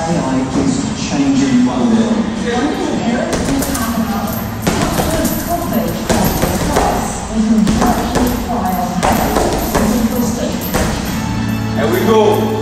AI is changing the world. Here we go.